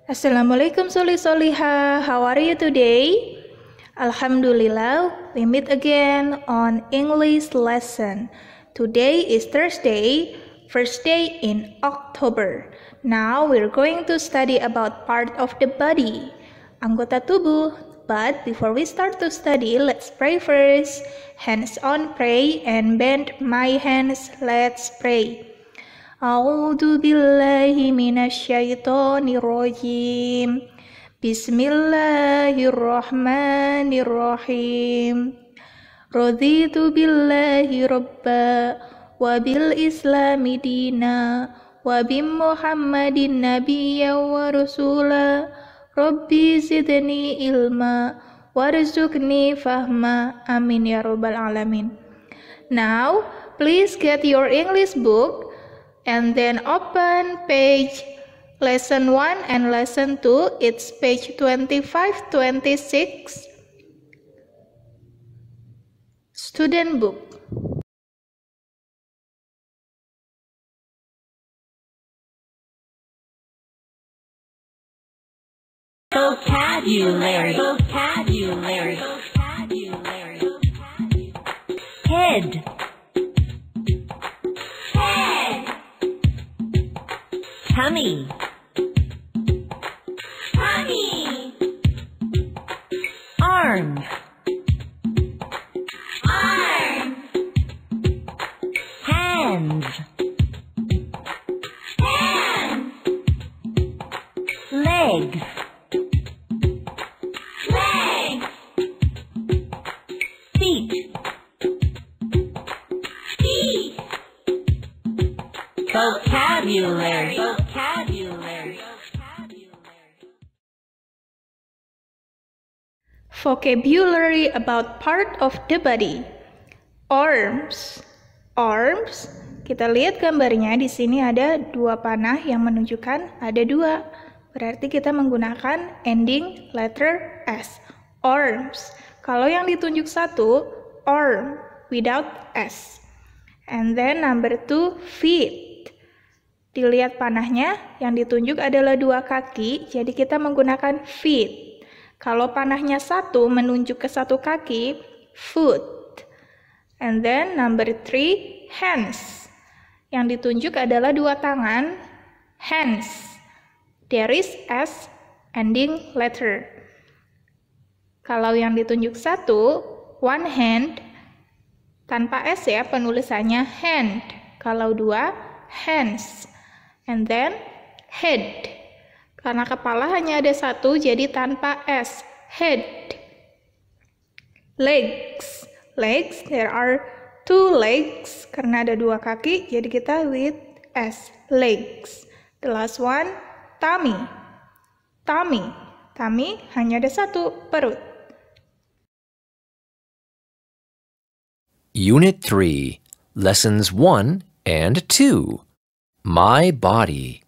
Assalamualaikum Soliha, how are you today? Alhamdulillah, we meet again on English lesson. Today is Thursday, first day in October. Now we're going to study about part of the body, anggota tubuh. But before we start to study, let's pray first. Hands on pray and bend my hands, let's pray. A'udzu billahi minasyaitonir rajim. Bismillahirrahmanirrahim. Raditu billahi rabba wa bil islami dina wa bi Muhammadin nabiyya wa rasula. Rabbi zidni ilma warzuqni fahma. Amin ya rabbal alamin. Now, please get your English book and then open page lesson 1 and lesson 2. It's page 25-26. Student book. Vocabulary. Head. Tummy. Arms. Hands. Legs. Feet. Vocabulary. Vocabulary about part of the body. Arms. Arms. Kita lihat gambarnya, di sini ada dua panah yang menunjukkan ada dua. Berarti kita menggunakan ending letter S. Arms. Kalau yang ditunjuk satu, arm without S. And then number 2, feet. Dilihat panahnya, yang ditunjuk adalah dua kaki, jadi kita menggunakan feet. Kalau panahnya satu menunjuk ke satu kaki, foot. And then number 3, hands. Yang ditunjuk adalah dua tangan, hands. There is S ending letter. Kalau yang ditunjuk satu, one hand, tanpa S ya penulisannya hand. Kalau dua, hands. And then head. Karena kepala hanya ada satu, jadi tanpa S, head. Legs. Legs, there are 2 legs. Karena ada dua kaki, jadi kita with S, legs. The last one, tummy. Tummy. Tummy hanya ada satu, perut. Unit 3, Lessons 1 and 2. My body.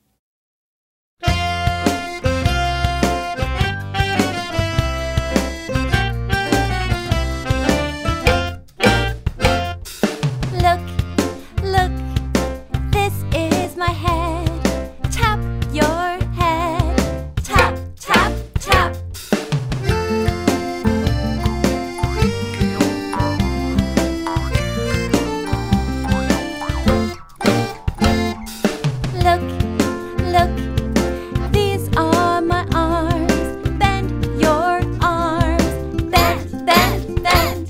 Look, this is my head. Tap your head. Tap, tap, tap. Look, these are my arms. Bend your arms. Bend, bend, bend.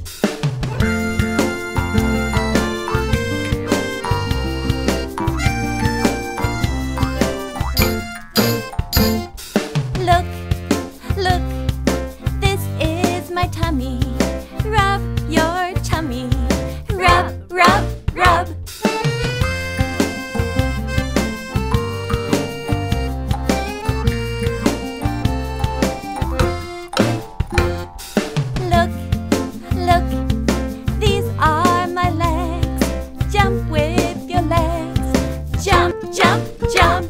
Look, this is my tummy. Rub your tummy. Rub, rub, rub. Look, these are my legs. Jump with your legs. Jump, jump, jump.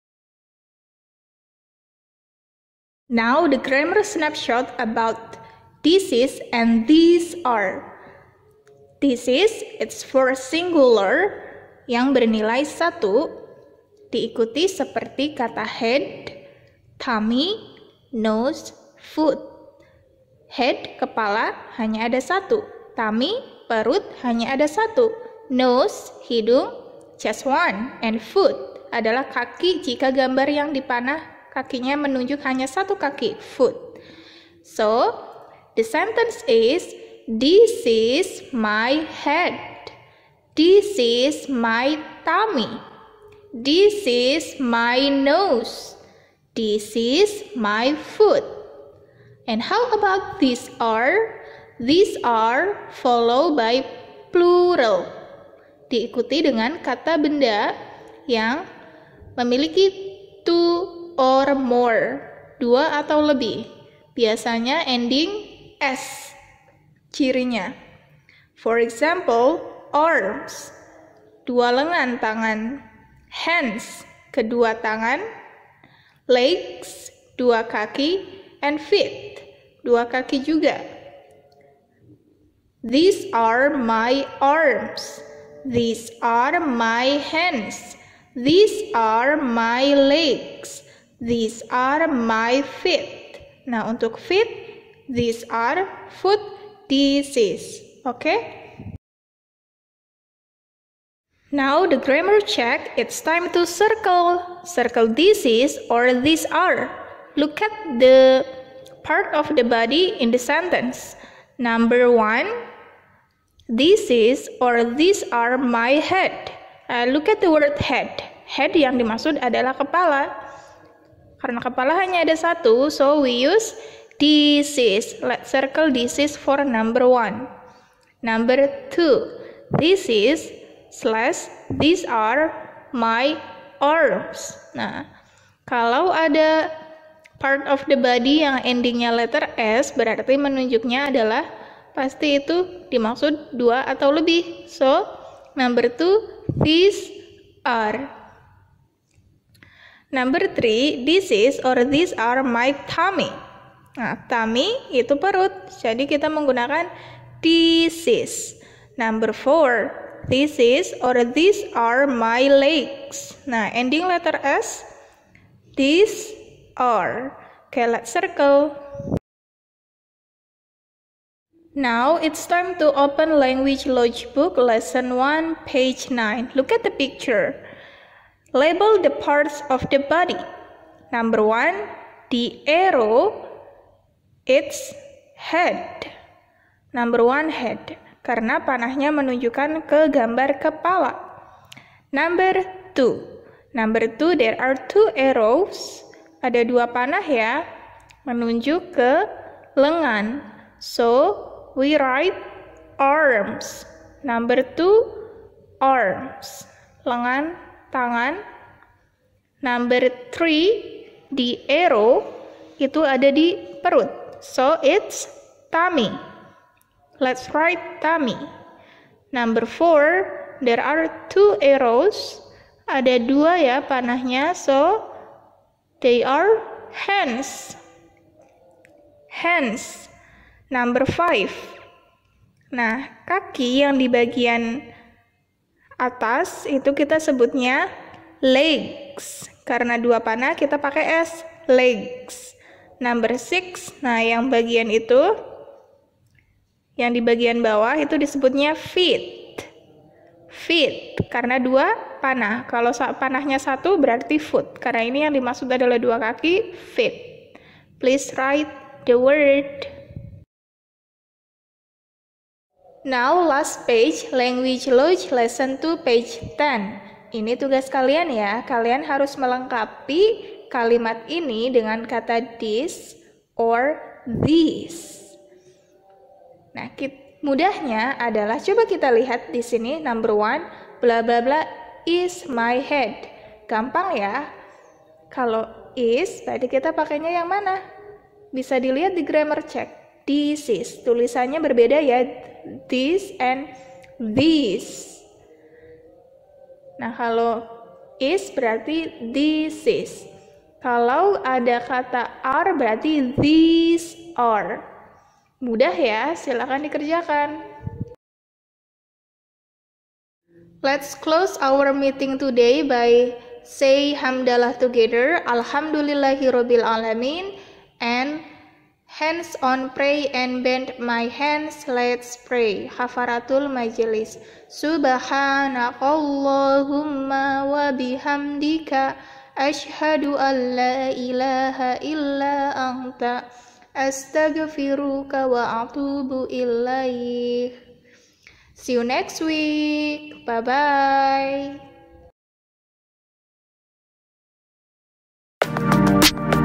Now the grammar snapshot about This is and these are. This is, it's for singular yang bernilai 1, diikuti seperti kata head, tummy, nose, foot. Head, kepala, hanya ada 1. Tummy, perut, hanya ada 1. Nose, hidung, just 1. And foot adalah kaki jika gambar yang dipanah kakinya menunjuk hanya 1 kaki, foot. So, the sentence is, this is my head. This is my tummy. This is my nose. This is my foot. And how about these are? These are followed by plural. Diikuti dengan kata benda yang memiliki two or more, 2 atau lebih. Biasanya ending S cirinya. For example, arms, 2 lengan tangan. Hands, kedua tangan. Legs, 2 kaki. And feet, 2 kaki juga. These are my arms. These are my hands. These are my legs. These are my feet. Nah, untuk feet, these are, foot, this is. Okay? Now the grammar check, it's time to circle. Circle this is or these are. Look at the part of the body in the sentence. Number 1, this is or these are my head. Look at the word head. Head yang dimaksud adalah kepala. Karena kepala hanya ada 1, so we use this is. Let's circle this is for number 1. Number 2, this is slash these are my arms. Nah, kalau ada part of the body yang endingnya letter S, berarti menunjuknya adalah pasti itu dimaksud 2 atau lebih. So, number 2, these are. Number 3, this is or these are my tummy. Nah, tummy itu perut, jadi kita menggunakan this is. Number 4, this is or these are my legs. Nah, ending letter S, these are. Okay, let's circle. Now it's time to open Language Logbook Lesson 1, page 9. Look at the picture. Label the parts of the body. Number 1, the arrow, it's head. Number 1, head. Karena panahnya menunjukkan ke gambar kepala. Number 2, there are 2 arrows. Ada 2 panah ya, menunjuk ke lengan. So, we write arms. Number 2, arms. Lengan, tangan. Number 3, the arrow, itu ada di perut. So, it's tummy. Let's write tummy. Number 4, there are 2 arrows. Ada 2 ya panahnya, so they are hands. Hands. Number 5. Nah, kaki yang di bagian atas itu kita sebutnya legs. Karena 2 panah kita pakai S, legs. Number 6. Nah, yang bagian itu, yang di bagian bawah itu disebutnya feet. Feet, karena 2 panah. Kalau panahnya 1 berarti foot. Karena ini yang dimaksud adalah 2 kaki, feet. Please write the word. Now last page, Language Log Lesson 2, page 10. Ini tugas kalian ya. Kalian harus melengkapi kalimat ini dengan kata this or these. Nah, mudahnya adalah coba kita lihat di sini number 1, bla bla bla is my head. Gampang ya. Kalau is berarti kita pakainya yang mana? Bisa dilihat di grammar check. This is. Tulisannya berbeda ya. This and this. Nah, kalau is berarti this is. Kalau ada kata are berarti these are. Mudah ya, silakan dikerjakan. Let's close our meeting today by say hamdalah together. Alhamdulillahirabbil alamin, and hands on pray and bend my hands. Let's pray. Hafaratul Majlis. Subhanakallahumma wa bihamdika asyhadu an la ilaha illa anta astaghfiruka wa atubu ilaik. See you next week. Bye-bye.